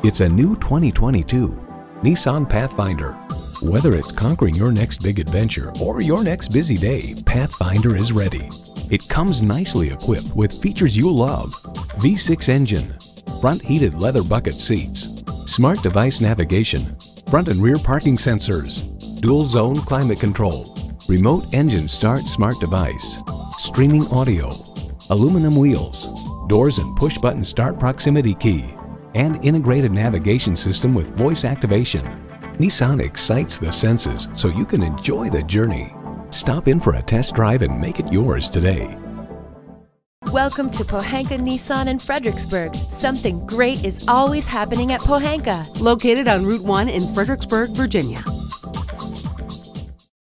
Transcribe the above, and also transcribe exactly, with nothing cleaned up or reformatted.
It's a new twenty twenty-two Nissan Pathfinder. Whether it's conquering your next big adventure or your next busy day, Pathfinder is ready. It comes nicely equipped with features you'll love: V six engine, front heated leather bucket seats, smart device navigation, front and rear parking sensors, dual zone climate control, remote engine start smart device, streaming audio, aluminum wheels, doors and push button start proximity key, and integrated navigation system with voice activation. Nissan excites the senses so you can enjoy the journey. Stop in for a test drive and make it yours today. Welcome to Pohanka Nissan in Fredericksburg. Something great is always happening at Pohanka. Located on Route one in Fredericksburg, Virginia.